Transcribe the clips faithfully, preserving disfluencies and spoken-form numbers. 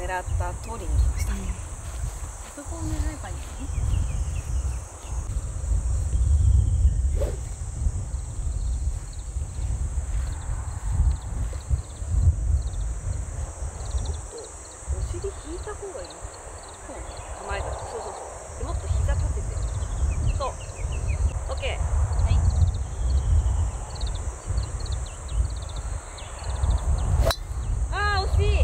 狙った通りに来ました。 あそこを狙えばいいの？ お尻引いた方がいい。そう、構えた。そうそうそう。でもっと膝立てて。そう。オッケー。 はい。 ああ、惜しい。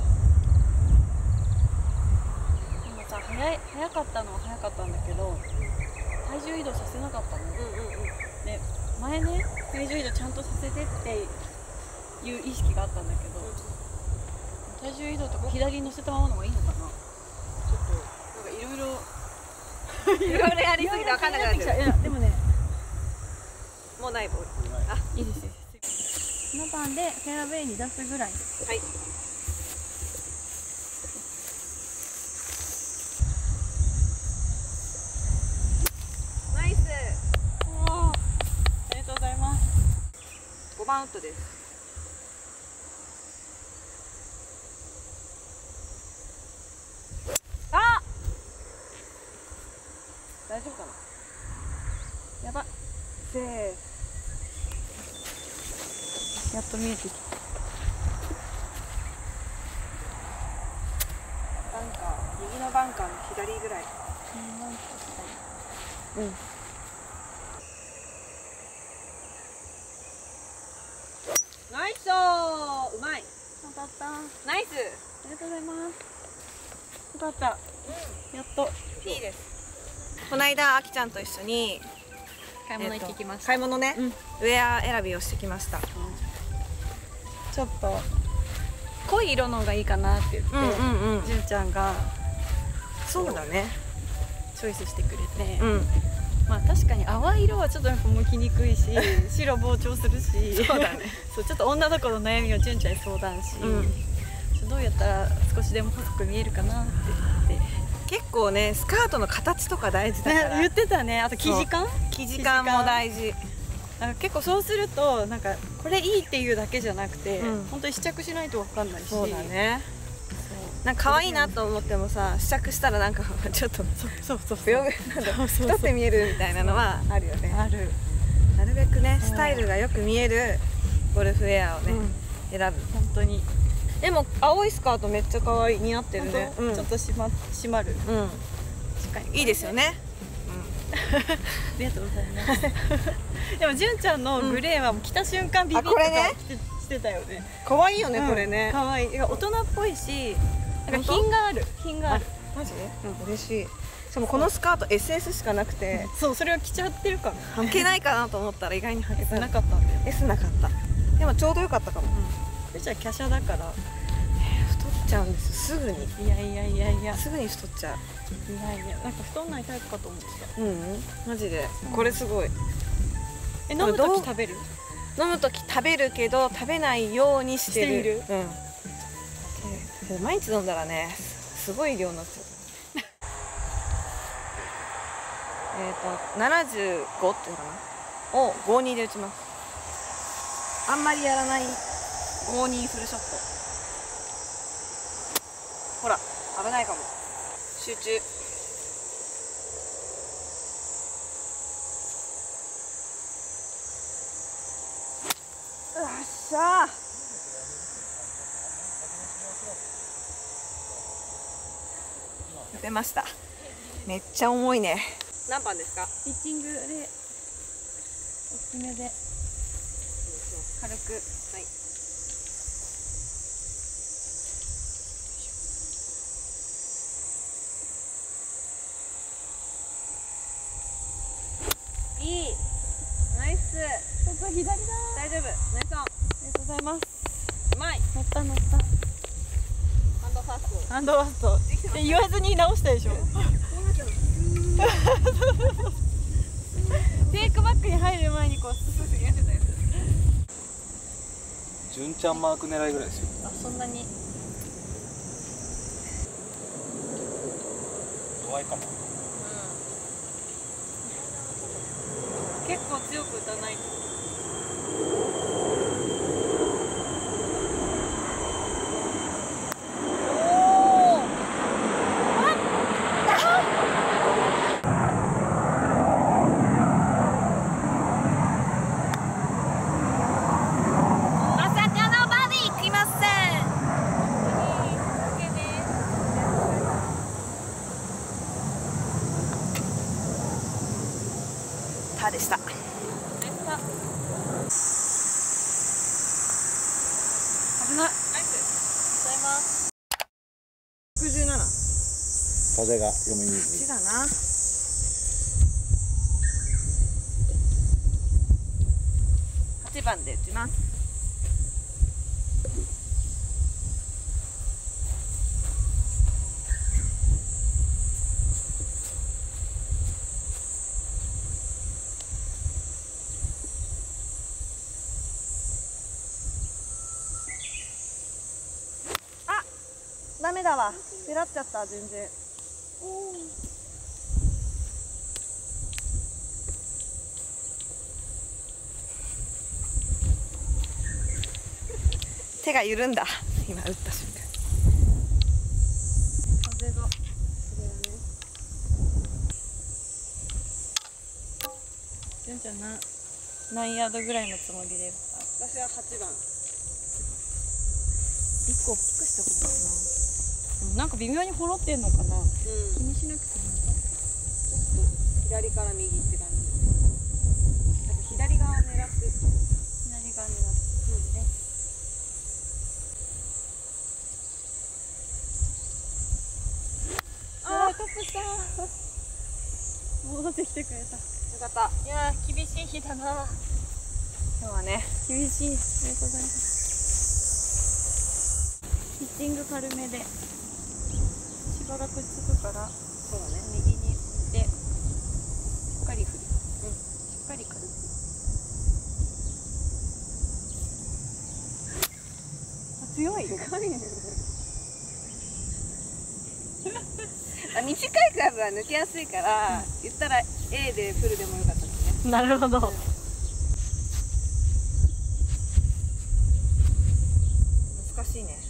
でもさ、早い早かったのは早かったんだけど、体重移動させなかったの。 うんうんうん。 で、前ね、体重移動ちゃんとさせてっていう意識があったんだけど、体重移動とか左に乗せたままの方がいいのかな。 ちょっとなんかいろいろいろいろやりすぎて分かんなくなってきた。 いやでもね、 もうないボール。あ、 いいですよ。この番でフェアウェイに出すぐらいです。 はい。ナイス。 おお、ありがとうございます。 ごばんウッドです。あ、大丈夫かな。やば。セーフ。 やっと見えてきた。 バンカー、右のバンカーの左ぐらい。うん。ナイスー、うまい。 当たった。あナイス。 りがとうございます。よかった。やっと。 いいです。この間あきちゃんと一緒に買い物行ってきました。 買い物ね、 うん、 ウェア選びをしてきました。うん、 ちょっと濃い色のがいいかなって言って、じゅんちゃんがそうだね、 チョイスしてくれて、 うん、 まあ確かに淡い色はちょっとやっぱ向きにくいし白膨張するし、 そうだねそう、ちょっと女の子の悩みをじゅんちゃんに相談し、うん、どうやったら少しでも細く見えるかなって言って。 結構ね、スカートの形とか大事だから、 ね、言ってたね。あと生地感生地感も大事。 なんか結構そうするとなんかこれいいっていうだけじゃなくて、うん、本当に試着しないと分かんないし。 そうだね。なんか可愛いなと思ってもさ、試着したらなんかちょっとそうそうそう太って見えるみたいなのはあるよね。 ある。 なるべくね、スタイルがよく見えるゴルフウェアをね、うん、選ぶ。 本当に。 でも青いスカートめっちゃ可愛い、似合ってるね。 うん、ちょっとしま締まる。うん。 確かにいいですよね。 うん。ありがとうございます。でもじゅんちゃんのグレーはもう着た瞬間ビビッとしてたよね。 可愛いよね、これね。 可愛い。大人っぽいし、なんか品がある。品がある。 マジ？嬉しい。しかもこのスカート エスエス しかなくて、 そう、それを着ちゃってるから。 履けないかなと思ったら意外に履けた。 なかったんだよ。 エス なかった。でもちょうどよかったかも。 うちは華奢だから。 太っちゃうんですすぐに。 いやいやいやいや、 すぐに太っちゃう。 いやいや、なんか太んないタイプかと思ってた。 うん、マジでこれすごい。 え、飲むとき食べる？ 飲むとき食べるけど食べないようにしてる。 している。 うん。毎日飲んだらね、すごい量になっちゃう。えっとななじゅうごっていうのかなをごにで打ちます。あんまりやらないごにフルショット。ほら、危ないかも。集中。よっしゃー。出ました。めっちゃ重いね。何番ですか？ ピッチングで大きめで軽く。 はい。いい。ナイス。 ちょっと左だ。 大丈夫。ナイスオン。 ありがとうございます。 うまい。 乗った乗った。 ハンドファースト。 ハンドファースト。え、言わずに直したでしょ。テイクバックに入る前にこうスースーやってたやつ。 純ちゃんマーク狙いぐらいですよ。 あ、そんなに。 弱いかも。 うん。結構強く打たないと。 おハでした。 でした危ない。ナイスございます。 ろくじゅうなな。 風が読みにくい。 はちだな。はちばんで打ちます。ダメだわ。ペラっちゃった全然。手が緩んだ。今打った瞬間。風が。それだね。 じゅんちゃんな何ヤードぐらいのつもりで打った？ 私ははちばん。 一個大きくした方がいいな。なんか微妙にほろってんのかな。 うん。 気にしなくてもいい。 ちょっと左から右って感じ。なんか左側狙って。 左側になって。そうね。あートップしたー。戻ってきてくれた。 よかった。 いやー厳しい日だな。 今日はね。 厳しい。ありがとうございます。ピッチング軽めで芝がくっつくから、 そうだね。 右に行ってしっかり振る。うん。しっかり軽く。あ、強い。 あ、短いカーブは抜けやすいから、言ったら A でフルでもよかったですね。 なるほど。 難しいね。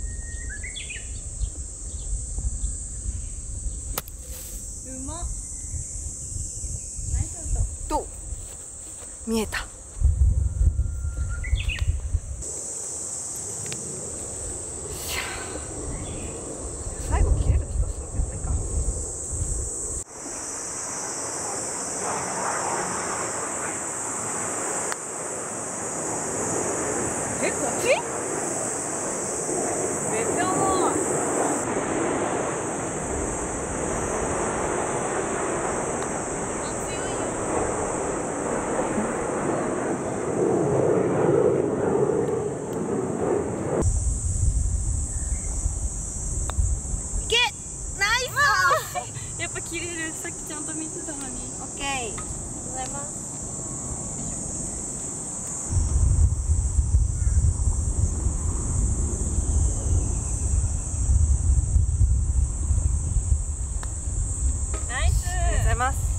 うまっ。ナイスアウト。 どう？見えた。最後切れる気がするけど、ないか。え、こっち？めっちゃ重い。 やっぱ切れる。さっきちゃんと見てたのに。 オッケー。 ありがとうございます。ナイス。 ありがとうございます。